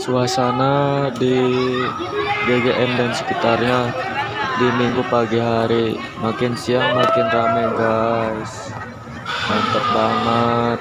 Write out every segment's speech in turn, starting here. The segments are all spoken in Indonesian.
suasana di GGM dan sekitarnya di Minggu pagi hari, makin siang makin rame guys, mantap banget.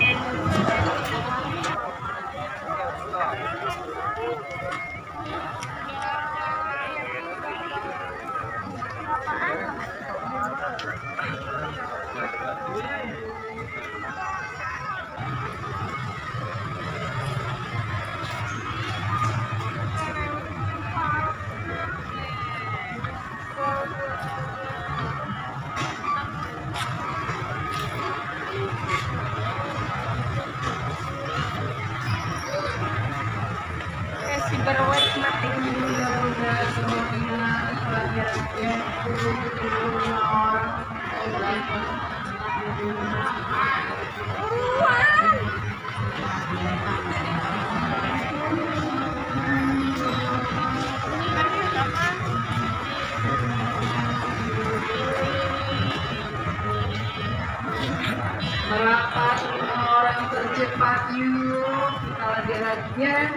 Berwet mati mudah-mudahan semuanya pelajarannya merapat orang tercepat yuk, kita lagi latihan.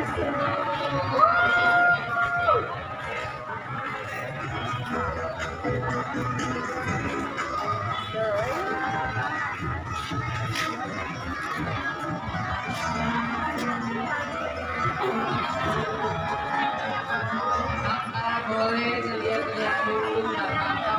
Boleh lihat-lihat dulu, nggak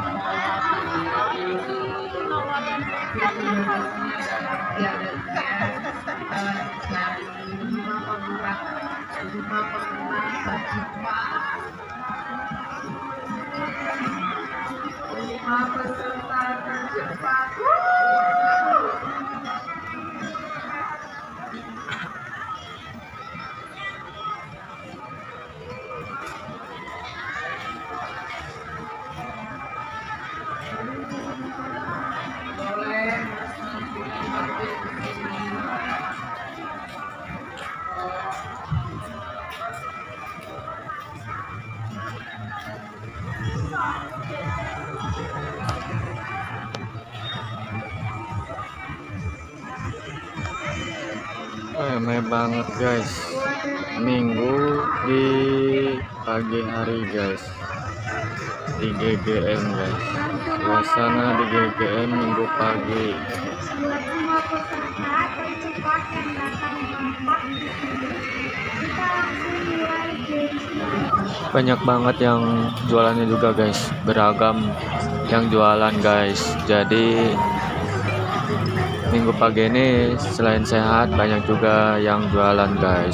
peserta tercepat. Ramai banget guys, Minggu di pagi hari guys, di GGM guys, suasana di GGM Minggu pagi. Banyak banget yang jualannya juga guys, beragam yang jualan guys. Jadi Minggu pagi ini selain sehat banyak juga yang jualan guys.